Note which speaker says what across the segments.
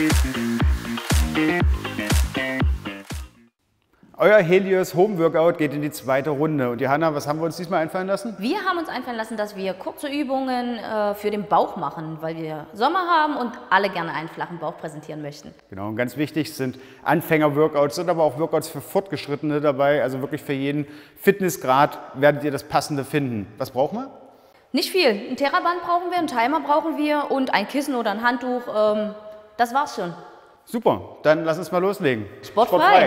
Speaker 1: Euer Helios Home Workout geht in die zweite Runde. Und Johanna, was haben wir uns diesmal einfallen lassen?
Speaker 2: Wir haben uns einfallen lassen, dass wir kurze Übungen für den Bauch machen, weil wir Sommer haben und alle gerne einen flachen Bauch präsentieren möchten.
Speaker 1: Genau, und ganz wichtig sind Anfänger-Workouts, sind aber auch Workouts für Fortgeschrittene dabei. Also wirklich für jeden Fitnessgrad werdet ihr das Passende finden. Was brauchen wir?
Speaker 2: Nicht viel. Ein Theraband brauchen wir, einen Timer brauchen wir und ein Kissen oder ein Handtuch. Das war's schon.
Speaker 1: Super, dann lass uns mal loslegen.
Speaker 2: Sportfrei.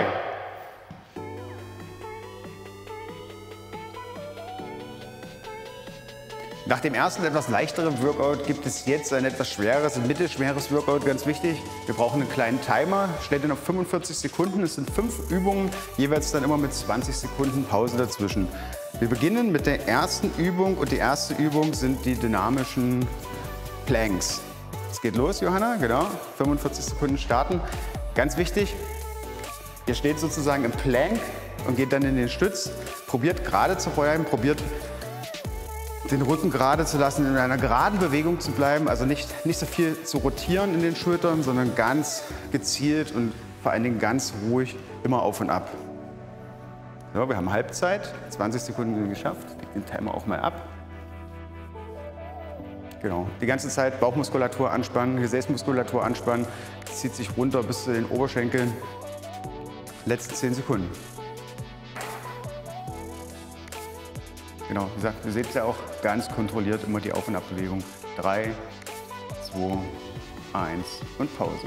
Speaker 1: Nach dem ersten etwas leichteren Workout gibt es jetzt ein etwas schweres, ein mittelschweres Workout, ganz wichtig. Wir brauchen einen kleinen Timer, stellt ihn auf 45 Sekunden. Es sind 5 Übungen, jeweils dann immer mit 20 Sekunden Pause dazwischen. Wir beginnen mit der ersten Übung und die erste Übung sind die dynamischen Planks. Es geht los, Johanna, genau, 45 Sekunden starten. Ganz wichtig, ihr steht sozusagen im Plank und geht dann in den Stütz. Probiert gerade zu bleiben, probiert den Rücken gerade zu lassen, in einer geraden Bewegung zu bleiben, also nicht so viel zu rotieren in den Schultern, sondern ganz gezielt und vor allen Dingen ganz ruhig immer auf und ab. So, wir haben Halbzeit, 20 Sekunden geschafft, den Timer auch mal ab. Genau, die ganze Zeit Bauchmuskulatur anspannen, Gesäßmuskulatur anspannen, das zieht sich runter bis zu den Oberschenkeln. Letzte 10 Sekunden. Genau, wie gesagt, ihr seht ja auch ganz kontrolliert immer die Auf- und Abbewegung. 3, 2, 1 und Pause.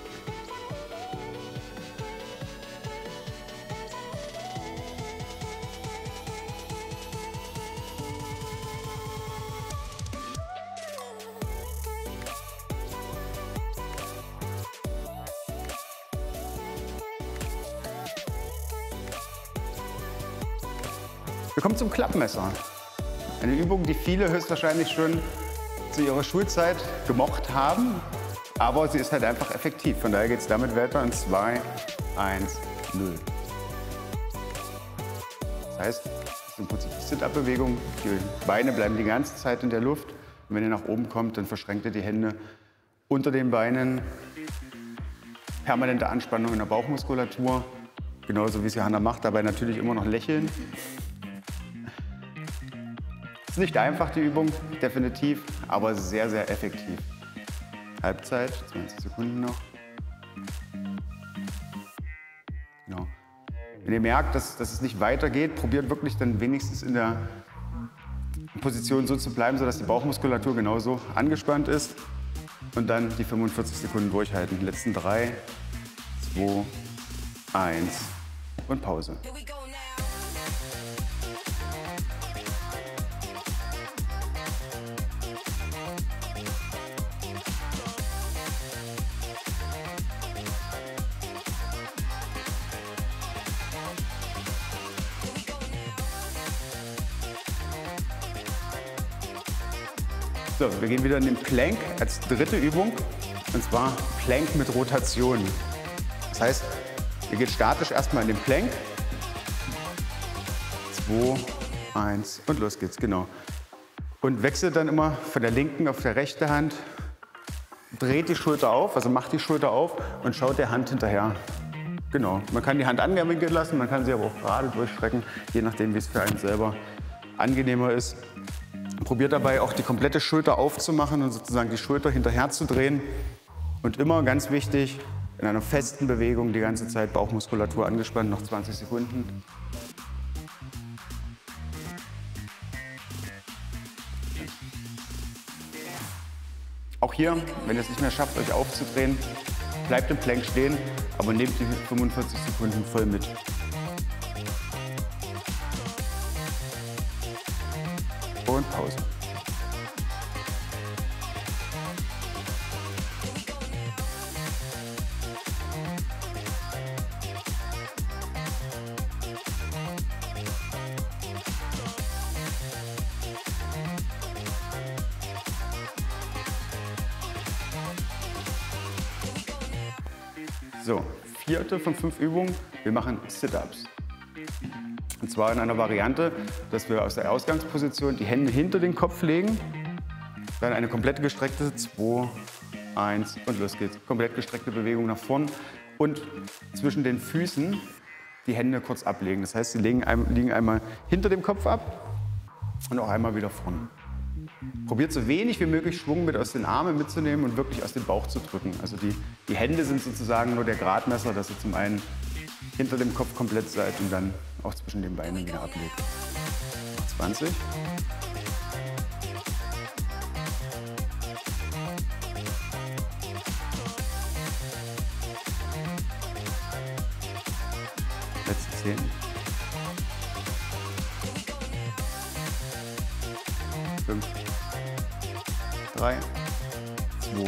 Speaker 1: Wir kommen zum Klappmesser. Eine Übung, die viele höchstwahrscheinlich schon zu ihrer Schulzeit gemocht haben, aber sie ist halt einfach effektiv. Von daher geht es damit weiter in 2, 1, 0. Das heißt, es ist im Prinzip die Sit-Up-Bewegung. Die Beine bleiben die ganze Zeit in der Luft. Und wenn ihr nach oben kommt, dann verschränkt ihr die Hände unter den Beinen. Permanente Anspannung in der Bauchmuskulatur. Genauso wie es Johanna macht, dabei natürlich immer noch lächeln. Ist nicht einfach, die Übung, definitiv, aber sehr, sehr effektiv. Halbzeit, 20 Sekunden noch. Genau. Wenn ihr merkt, dass es nicht weitergeht, probiert wirklich dann wenigstens in der Position so zu bleiben, sodass die Bauchmuskulatur genauso angespannt ist. Und dann die 45 Sekunden durchhalten. Die letzten 3, 2, 1 und Pause. So, wir gehen wieder in den Plank als dritte Übung, und zwar Plank mit Rotation. Das heißt, ihr geht statisch erstmal in den Plank. 2, 1 und los geht's, genau. Und wechselt dann immer von der linken auf die rechte Hand. Dreht die Schulter auf, also macht die Schulter auf und schaut der Hand hinterher. Genau, man kann die Hand angewinkelt lassen, man kann sie aber auch gerade durchstrecken, je nachdem, wie es für einen selber angenehmer ist. Probiert dabei auch die komplette Schulter aufzumachen und sozusagen die Schulter hinterher zu drehen. Und immer ganz wichtig, in einer festen Bewegung die ganze Zeit Bauchmuskulatur angespannt, noch 20 Sekunden. Auch hier, wenn ihr es nicht mehr schafft, euch aufzudrehen, bleibt im Plank stehen, aber nehmt die 45 Sekunden voll mit. Und Pause. So, vierte von 5 Übungen. Wir machen Sit-Ups. Und zwar in einer Variante, dass wir aus der Ausgangsposition die Hände hinter den Kopf legen, dann eine komplett gestreckte 2, 1 und los geht's. Komplett gestreckte Bewegung nach vorn und zwischen den Füßen die Hände kurz ablegen. Das heißt, sie liegen einmal hinter dem Kopf ab und auch einmal wieder vorn. Probiert so wenig wie möglich Schwung mit aus den Armen mitzunehmen und wirklich aus dem Bauch zu drücken. Also die Hände sind sozusagen nur der Gradmesser, dass ihr zum einen hinter dem Kopf komplett seid und dann auch zwischen den Beinen wieder ablegt. 20. Letzte 10. 5, 3, 2, 1.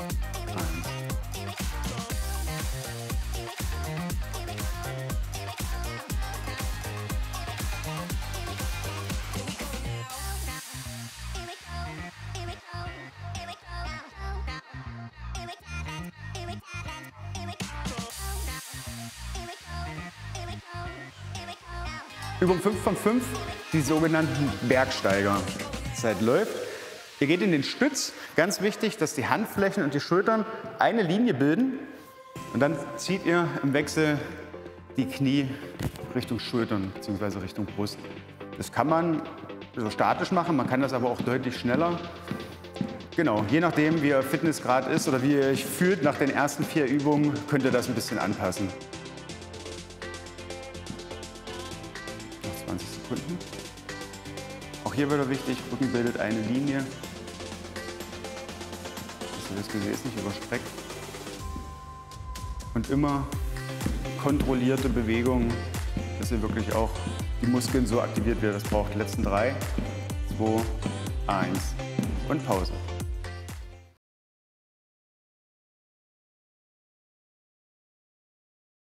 Speaker 1: Übung 5 von 5, die sogenannten Bergsteiger. Zeit läuft. Ihr geht in den Stütz. Ganz wichtig, dass die Handflächen und die Schultern eine Linie bilden. Und dann zieht ihr im Wechsel die Knie Richtung Schultern bzw. Richtung Brust. Das kann man so statisch machen, man kann das aber auch deutlich schneller. Genau, je nachdem, wie Ihr Fitnessgrad ist oder wie ihr euch fühlt nach den ersten 4 Übungen, könnt ihr das ein bisschen anpassen. 20 Sekunden. Auch hier wieder wichtig, Rücken bildet eine Linie, dass ihr das Gesäß nicht überstreckt. Und immer kontrollierte Bewegungen, dass ihr wirklich auch die Muskeln so aktiviert, wie ihr das braucht. Die letzten 3, 2, 1 und Pause.